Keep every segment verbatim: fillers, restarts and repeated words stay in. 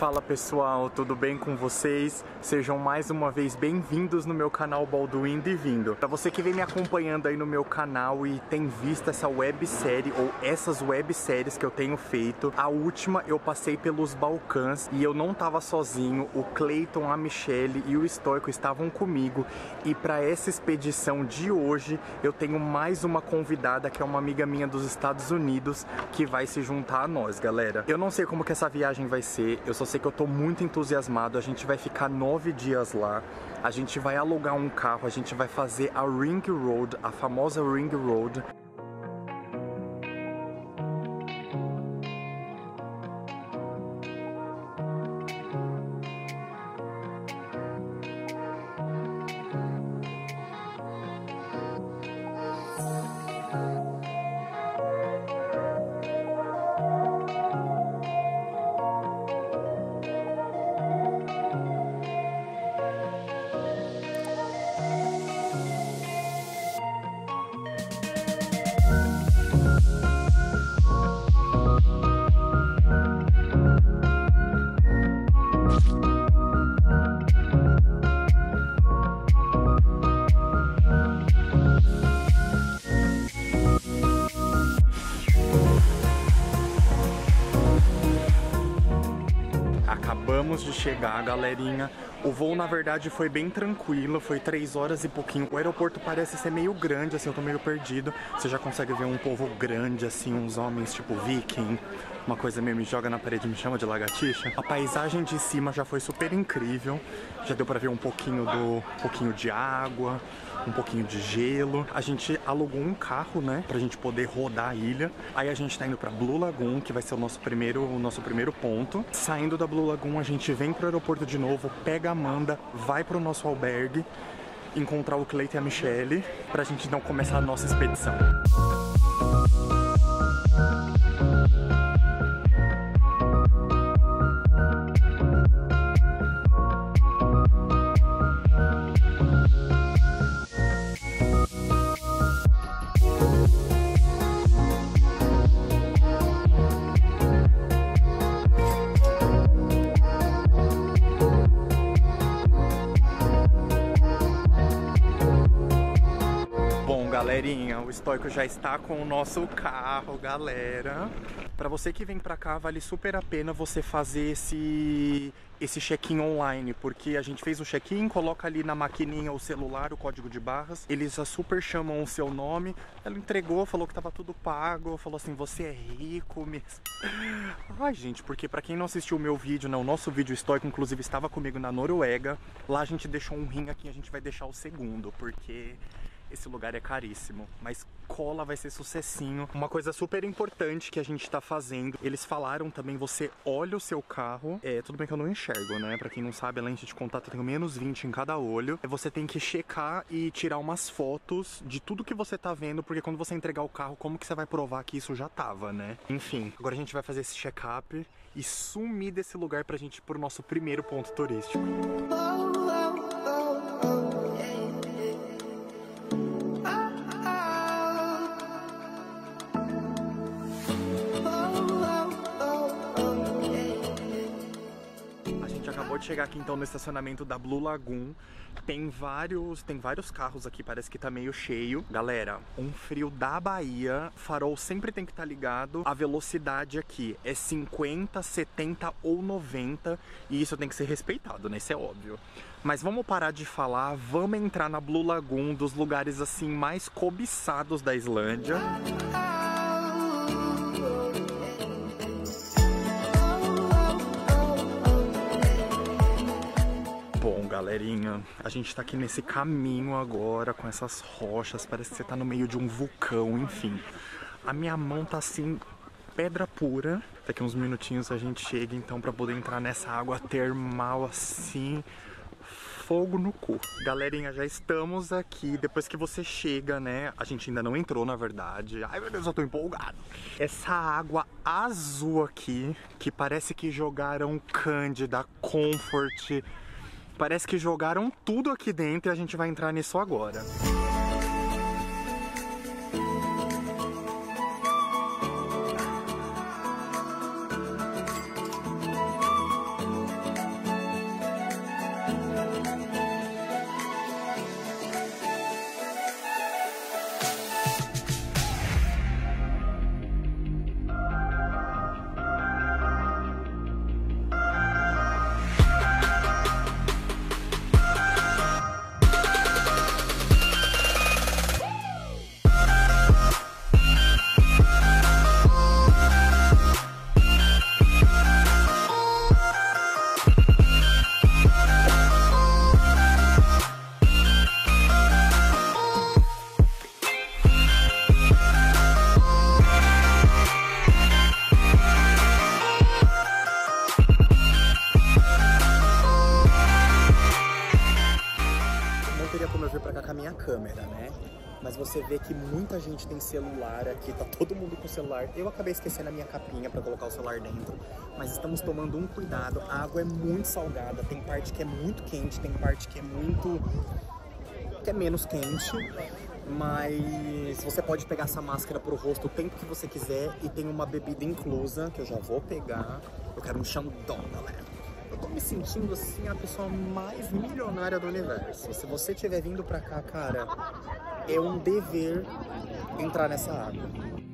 Fala pessoal, tudo bem com vocês? Sejam mais uma vez bem-vindos no meu canal Balduindo e Vindo. Pra você que vem me acompanhando aí no meu canal e tem visto essa websérie ou essas webséries que eu tenho feito, a última eu passei pelos Balcãs e eu não tava sozinho, o Clayton, a Michelle e o Stoico estavam comigo, e pra essa expedição de hoje eu tenho mais uma convidada que é uma amiga minha dos Estados Unidos que vai se juntar a nós, galera. Eu não sei como que essa viagem vai ser, eu só sei que eu tô muito entusiasmado. A gente vai ficar nove dias lá, a gente vai alugar um carro, a gente vai fazer a Ring Road, a famosa Ring Road. Acabamos de chegar, galerinha. O voo, na verdade, foi bem tranquilo, foi três horas e pouquinho. O aeroporto parece ser meio grande, assim, eu tô meio perdido. Você já consegue ver um povo grande, assim, uns homens tipo viking, uma coisa meio me joga na parede, me chama de lagartixa. A paisagem de cima já foi super incrível, já deu pra ver um pouquinho do um pouquinho de água, um pouquinho de gelo. A gente alugou um carro, né, pra gente poder rodar a ilha. Aí a gente tá indo pra Blue Lagoon, que vai ser o nosso primeiro, o nosso primeiro ponto. Saindo da Blue Lagoon, a gente vem pro aeroporto de novo, pega a Amanda, vai pro nosso albergue, encontrar o Clayton e a Michelle, pra gente então começar a nossa expedição. Galerinha, o Stoico já está com o nosso carro, galera. Pra você que vem pra cá, vale super a pena você fazer esse, esse check-in online, porque a gente fez o check-in, coloca ali na maquininha o celular, o código de barras, eles já super chamam o seu nome. Ela entregou, falou que tava tudo pago, falou assim, você é rico mesmo. Ai, gente, porque pra quem não assistiu o meu vídeo, né, o nosso vídeo, o Stoico, inclusive, estava comigo na Noruega. Lá a gente deixou um rim, aqui a gente vai deixar o segundo, porque esse lugar é caríssimo, mas cola, vai ser sucessinho. Uma coisa super importante que a gente tá fazendo, eles falaram também, você olha o seu carro, é, tudo bem que eu não enxergo, né, pra quem não sabe, a lente de contato tem menos vinte em cada olho, você tem que checar e tirar umas fotos de tudo que você tá vendo, porque quando você entregar o carro, como que você vai provar que isso já tava, né? Enfim, agora a gente vai fazer esse check-up e sumir desse lugar pra gente ir pro nosso primeiro ponto turístico. Acabou de chegar aqui então no estacionamento da Blue Lagoon. Tem vários, tem vários carros aqui, parece que tá meio cheio. Galera, um frio da Bahia, farol sempre tem que estar ligado. A velocidade aqui é cinquenta, setenta ou noventa e isso tem que ser respeitado, né? Isso é óbvio. Mas vamos parar de falar, vamos entrar na Blue Lagoon, dos lugares assim mais cobiçados da Islândia. Bom, galerinha, a gente tá aqui nesse caminho agora, com essas rochas, parece que você tá no meio de um vulcão, enfim. A minha mão tá assim, pedra pura. Daqui uns minutinhos a gente chega então pra poder entrar nessa água termal assim, fogo no cu. Galerinha, já estamos aqui. Depois que você chega, né, a gente ainda não entrou, na verdade. Ai, meu Deus, eu tô empolgado. Essa água azul aqui, que parece que jogaram Cândida, Comfort, parece que jogaram tudo aqui dentro e a gente vai entrar nisso agora. mas você vê que muita gente tem celular aqui, tá todo mundo com celular. Eu acabei esquecendo a minha capinha pra colocar o celular dentro, mas estamos tomando um cuidado. A água é muito salgada, tem parte que é muito quente, tem parte que é muito... que é menos quente. Mas você pode pegar essa máscara pro rosto o tempo que você quiser e tem uma bebida inclusa, que eu já vou pegar. Eu quero um Xandão, galera. Eu tô me sentindo assim a pessoa mais milionária do universo. Se você estiver vindo pra cá, cara, é um dever entrar nessa água.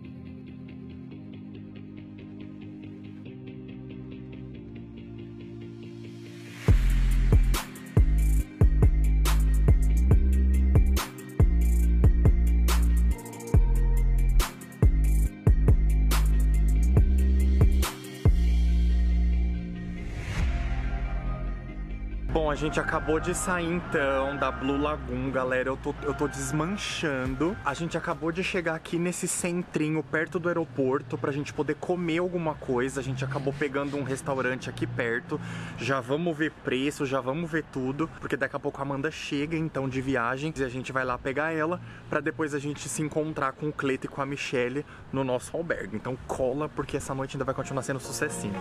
Bom, a gente acabou de sair então da Blue Lagoon, galera, eu tô, eu tô desmanchando. A gente acabou de chegar aqui nesse centrinho perto do aeroporto pra gente poder comer alguma coisa. A gente acabou pegando um restaurante aqui perto. Já vamos ver preço, já vamos ver tudo, porque daqui a pouco a Amanda chega então de viagem e a gente vai lá pegar ela pra depois a gente se encontrar com o Cleto e com a Michelle no nosso albergue. Então cola, porque essa noite ainda vai continuar sendo sucessinho.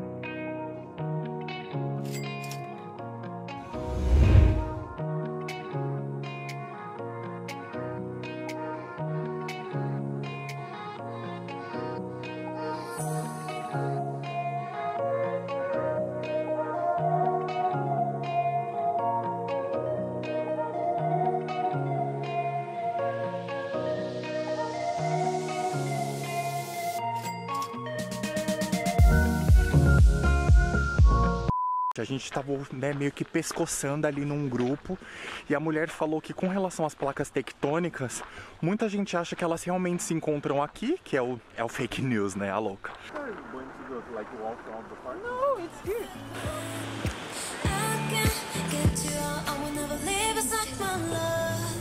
A gente tava, né, meio que pescoçando ali num grupo e a mulher falou que com relação às placas tectônicas, muita gente acha que elas realmente se encontram aqui, que é o, é o fake news, né, a louca. No, it's here. I can't get you out, I will never leave beside my love.